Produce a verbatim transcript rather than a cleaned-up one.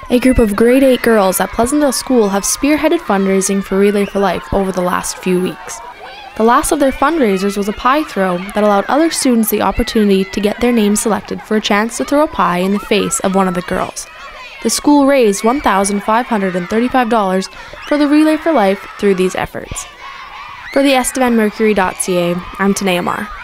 A group of grade eight girls at Pleasantdale School have spearheaded fundraising for Relay for Life over the last few weeks. The last of their fundraisers was a pie throw that allowed other students the opportunity to get their names selected for a chance to throw a pie in the face of one of the girls. The school raised one thousand five hundred thirty-five dollars for the Relay for Life through these efforts. For the estevan mercury dot c a, I'm Tanea Mar.